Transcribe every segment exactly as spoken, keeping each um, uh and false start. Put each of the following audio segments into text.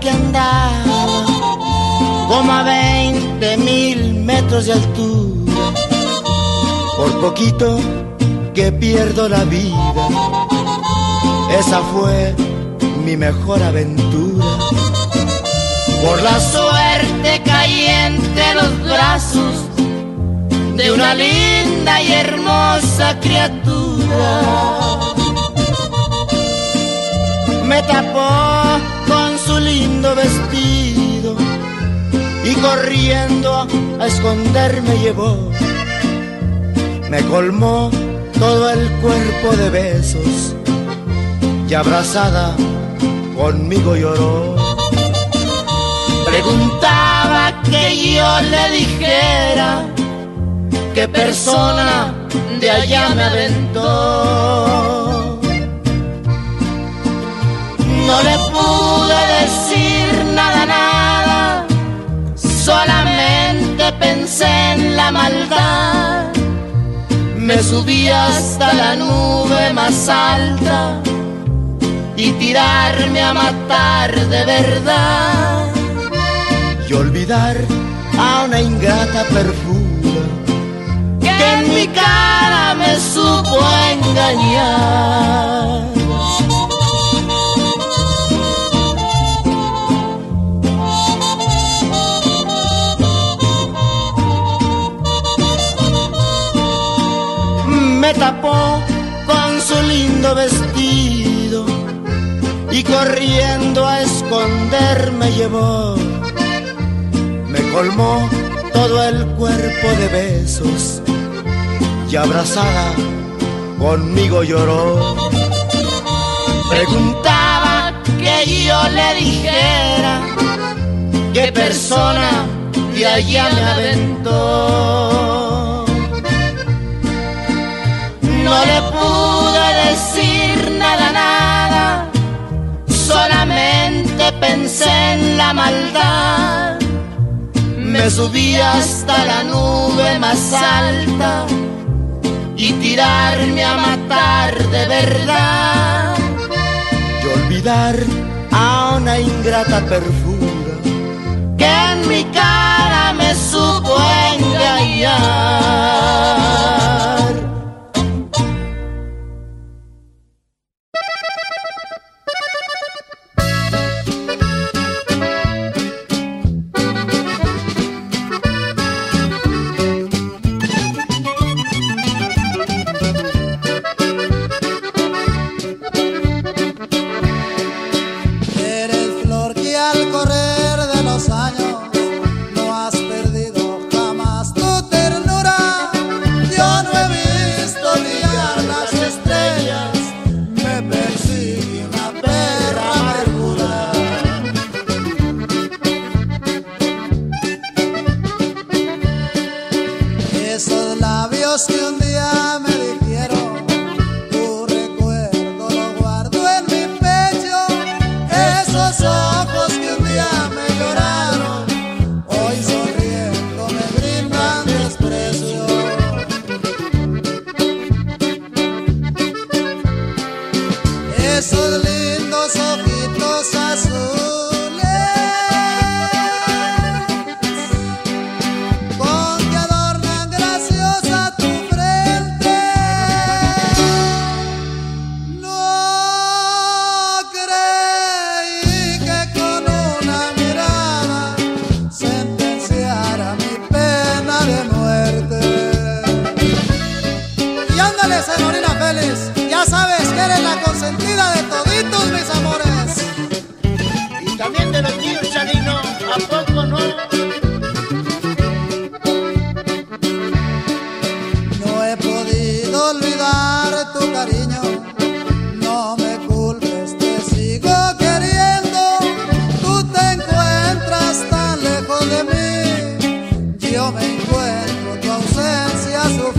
que andaba como a veinte mil metros de altura. Por poquito que pierdo la vida, esa fue mi mejor aventura. Por la suerte caí entre los brazos de una linda y hermosa criatura. Me tapó con su lindo vestido y corriendo a esconderme llevó. Me colmó todo el cuerpo de besos y abrazada conmigo lloró. Preguntaba que yo le dijera qué persona de allá me aventó. No le pude decir nada, nada, solamente pensé en la maldad. Me subí hasta la nube más alta y tirarme a matar de verdad. Y olvidar a una ingrata perfura que en mi cara me supo engañar. Me tapó con su lindo vestido y corriendo a esconderme llevó. Me colmó todo el cuerpo de besos y abrazada conmigo lloró. Preguntaba que yo le dijera qué persona de allá me aventó. No le pude decir nada, nada, solamente pensé en la maldad. Me subí hasta la nube más alta y tirarme a matar de verdad. Y olvidar a una ingrata perfura que en mi cara me supo engañar.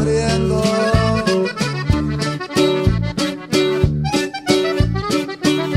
Sufriendo.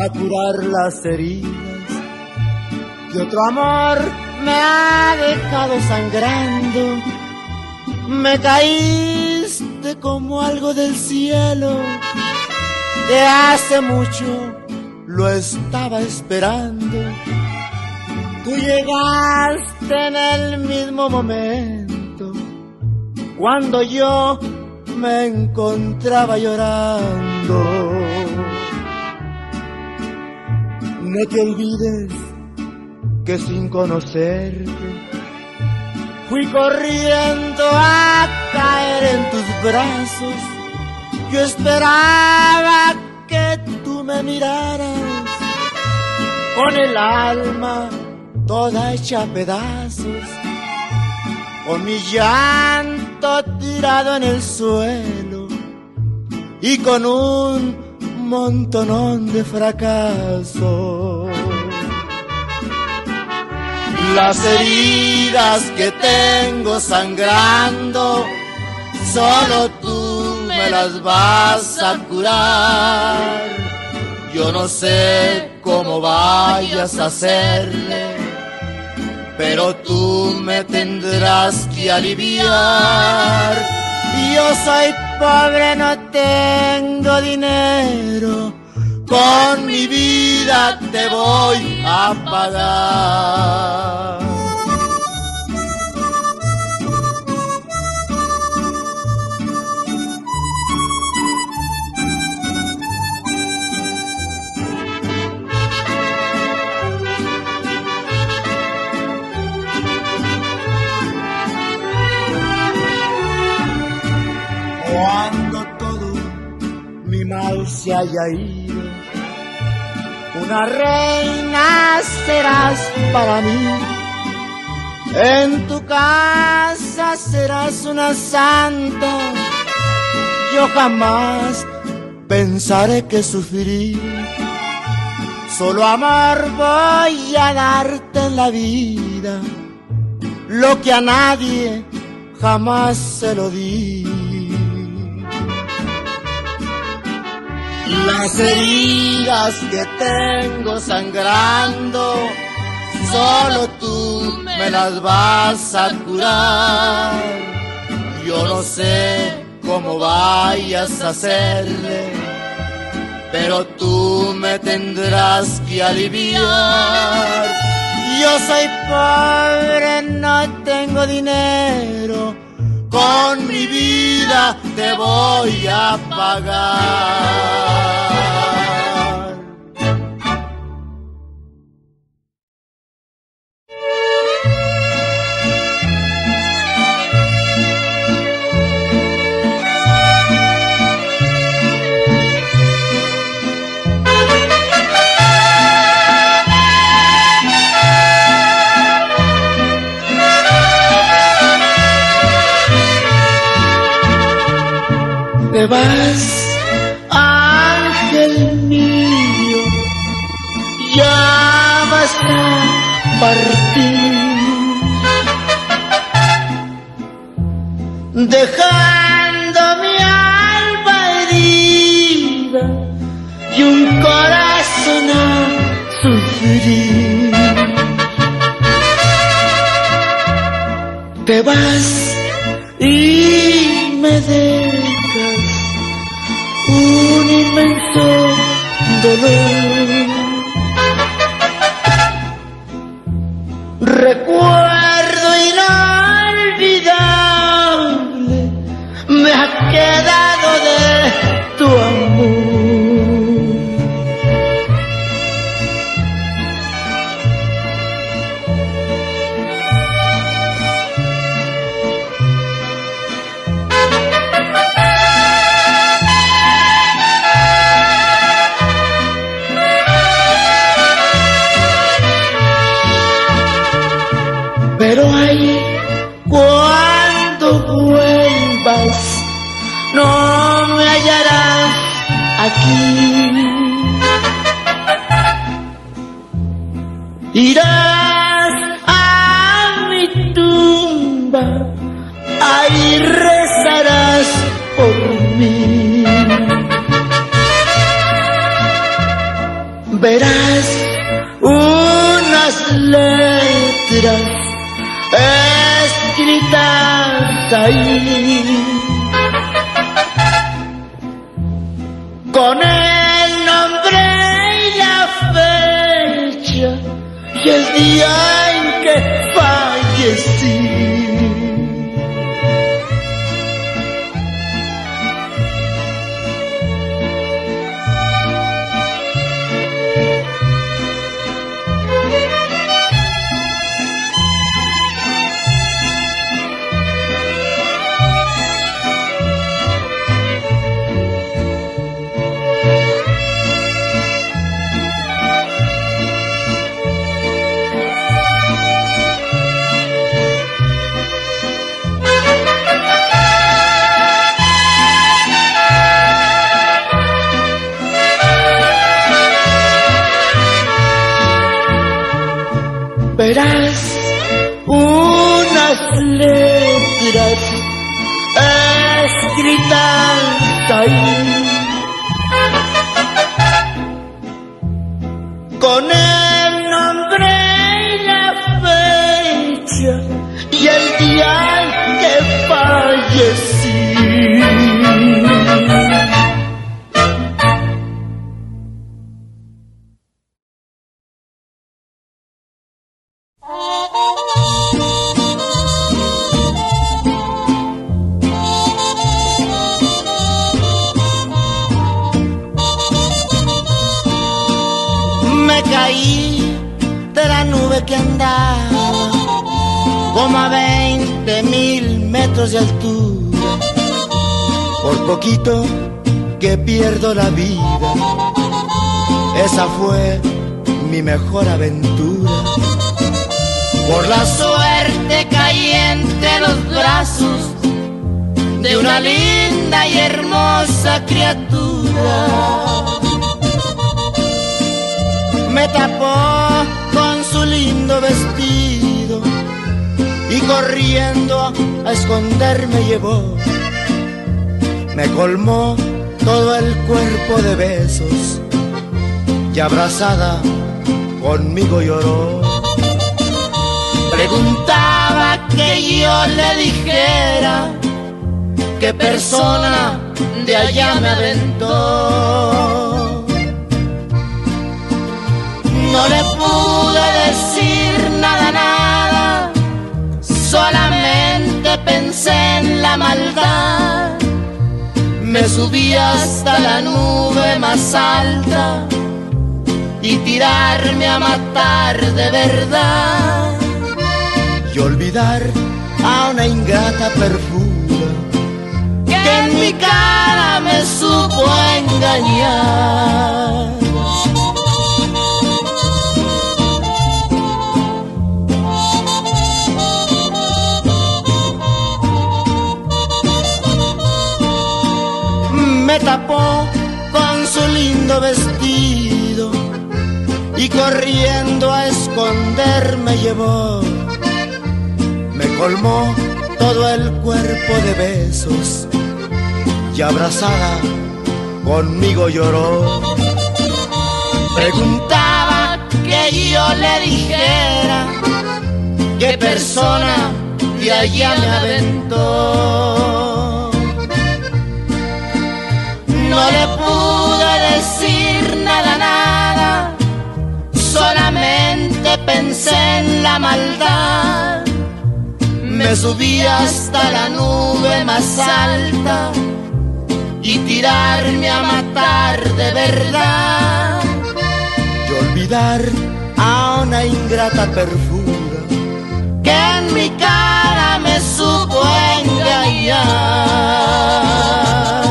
para curar las heridas que otro amor me ha dejado sangrando. Me caíste como algo del cielo que hace mucho lo estaba esperando. Tú llegaste en el mismo momento cuando yo me encontraba llorando. No te olvides que sin conocerte fui corriendo a caer en tus brazos. Yo esperaba que tú me miraras con el alma toda hecha a pedazos, con mi llanto tirado en el suelo y con un montonón de fracasos. Las heridas que tengo sangrando, solo tú me las vas a curar. Yo no sé cómo vayas a hacerle, pero tú me tendrás que aliviar. Yo soy pobre, no tengo dinero, con mi vida te voy a pagar. Cuando todo mi mal se haya ido, una reina serás para mí. En tu casa serás una santa. Yo jamás pensaré que sufrí. Solo amor voy a darte en la vida, lo que a nadie jamás se lo di. Las heridas que tengo sangrando, solo tú me las vas a curar. Yo no sé cómo vayas a hacerle, pero tú me tendrás que aliviar. Yo soy pobre, no tengo dinero, con mi vida te voy a pagar. Te vas, ángel mío, ya vas a partir, dejando mi alma herida y un corazón a sufrir. Te vas y me dejas un inmenso dolor. Recuerdo inolvidable me ha quedado de tu amor. Pero ahí, cuando vuelvas, no me hallarás aquí. Irás a mi tumba, ahí rezarás por mí. verás unas letras escritas ahí con el nombre y la fecha y el día en que fallecí. Verás unas letras escritas ahí con el nombre y la fecha y el día en que fallecí. Me caí de la nube que andaba como a veinte mil metros de altura. Por poquito que pierdo la vida, esa fue mi mejor aventura. Por la suerte caí entre los brazos de una linda y hermosa criatura. Me tapó con su lindo vestido y corriendo a esconderme llevó. Me colmó todo el cuerpo de besos y abrazada conmigo lloró. Preguntaba que yo le dijera qué persona de allá me aventó. No le pude decir nada, nada, solamente pensé en la maldad. Me subí hasta la nube más alta y tirarme a matar de verdad y olvidar a una ingrata perfura que en mi cara me supo engañar. Me tapó con su lindo vestido y corriendo a esconderme llevó. Me colmó todo el cuerpo de besos y abrazada conmigo lloró. Preguntaba que yo le dijera qué persona de allá me aventó. No le pude decir nada, nada, solamente pensé en la maldad. Me subí hasta la nube más alta y tirarme a matar de verdad y olvidar a una ingrata perfura que en mi cara me supo engañar.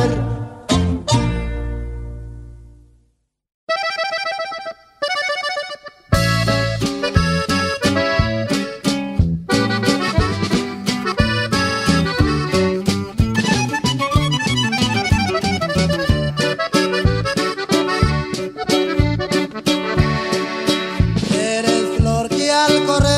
Eres flor que al correr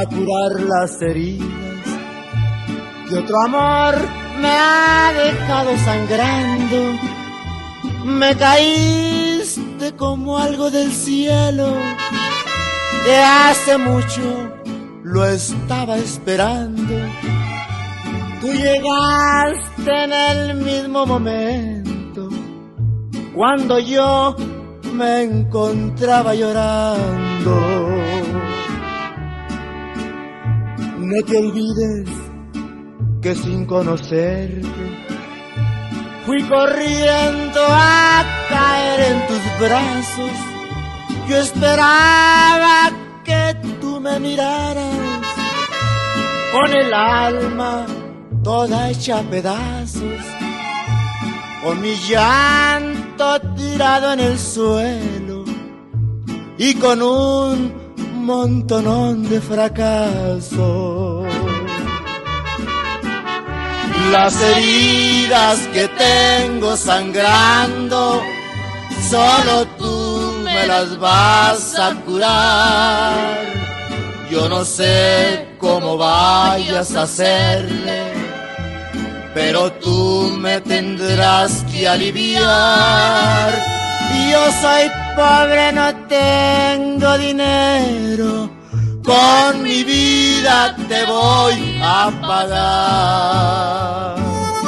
para curar las heridas que otro amor me ha dejado sangrando. Me caíste como algo del cielo que hace mucho lo estaba esperando. Tú llegaste en el mismo momento cuando yo me encontraba llorando. No te olvides que sin conocerte fui corriendo a caer en tus brazos. Yo esperaba que tú me miraras con el alma toda hecha a pedazos, con mi llanto tirado en el suelo y con un montonón de fracasos. Las heridas que tengo sangrando, solo tú me las vas a curar. Yo no sé cómo vayas a hacerle, pero tú me tendrás que aliviar. Yo soy pobre, no tengo dinero, con mi vida te voy a pagar.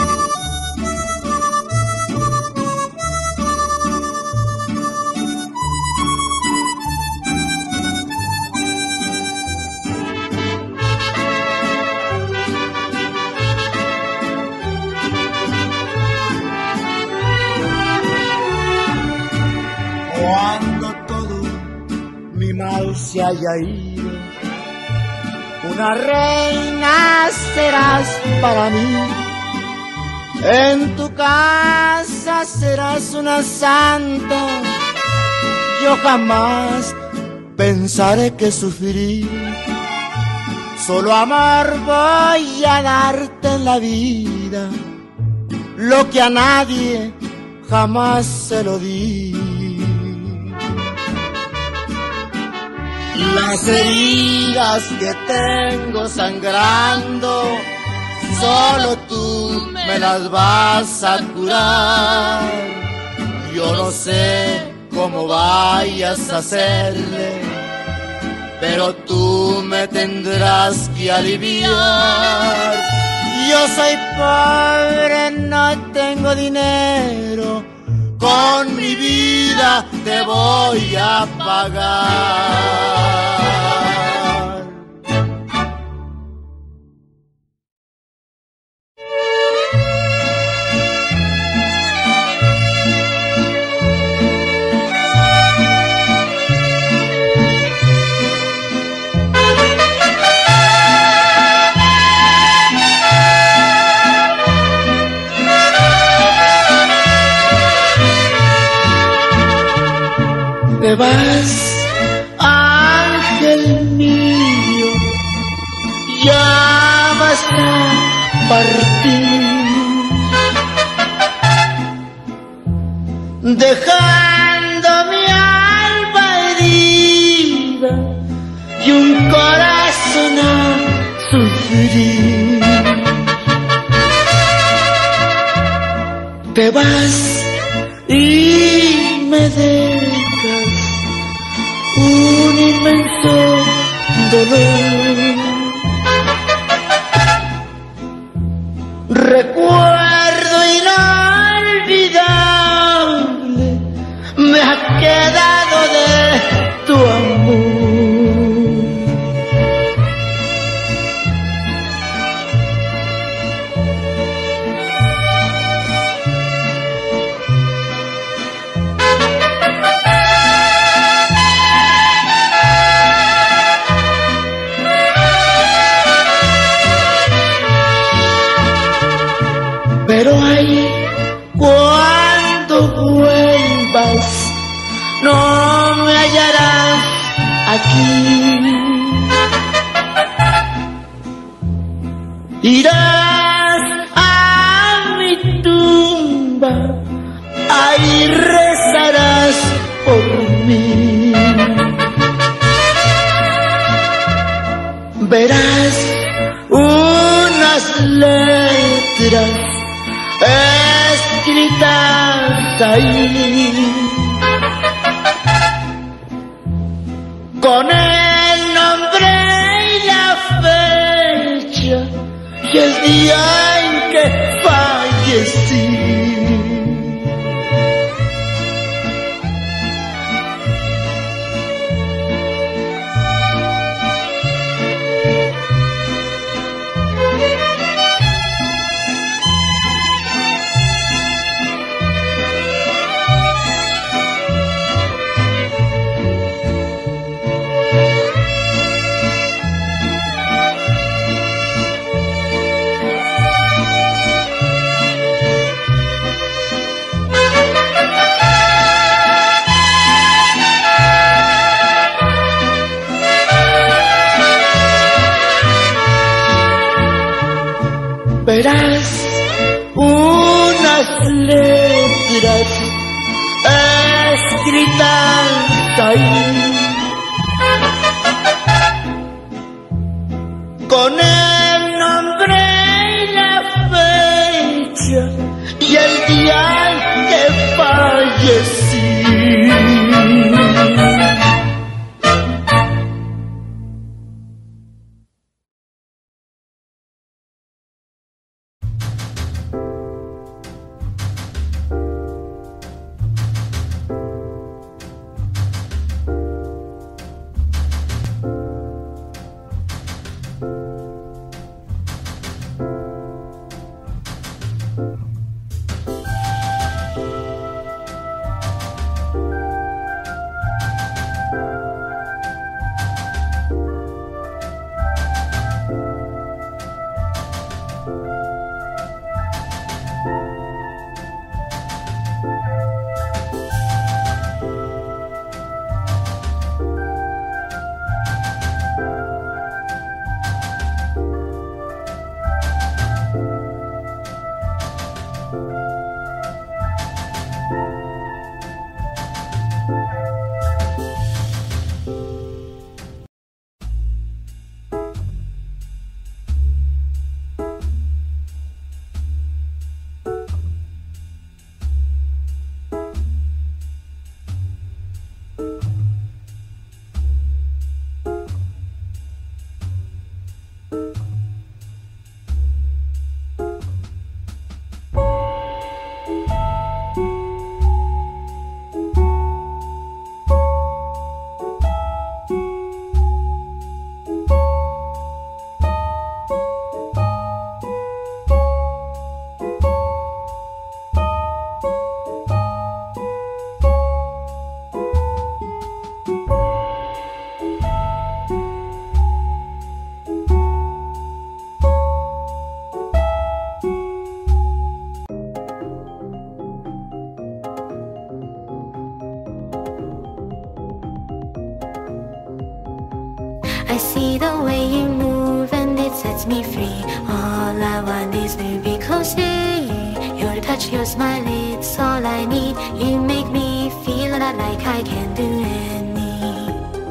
Cuando todo mi mal se haya ido, una reina serás para mí. En tu casa serás una santa. Yo jamás pensaré que sufrí. Solo amor voy a darte en la vida, lo que a nadie jamás se lo di. Las heridas que tengo sangrando, solo tú me las vas a curar. Yo no sé cómo vayas a hacerle, pero tú me tendrás que aliviar. Yo soy pobre, no tengo dinero, con mi vida te voy a pagar. Te vas, ángel mío, ya vas a partir, dejando mi alma herida y un corazón a sufrir. Te vas y me dejas un inmenso dolor. Recuerdo inolvidable me ha quedado de tu amor. Pero ahí, cuando vuelvas, no me hallarás aquí. Irás a mi tumba, ahí rezarás por mí. verás unas letras escritas ahí con el nombre y la fecha y el día en que fallecí. Verás unas letras escritas ahí con el nombre y la fecha y el día en que fallecí. I see the way you move and it sets me free. All I want is to be close to you. Your touch, your smile, it's all I need. You make me feel that like I can do any.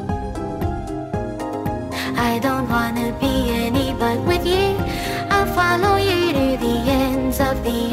I don't wanna be any but with you. I'll follow you to the ends of the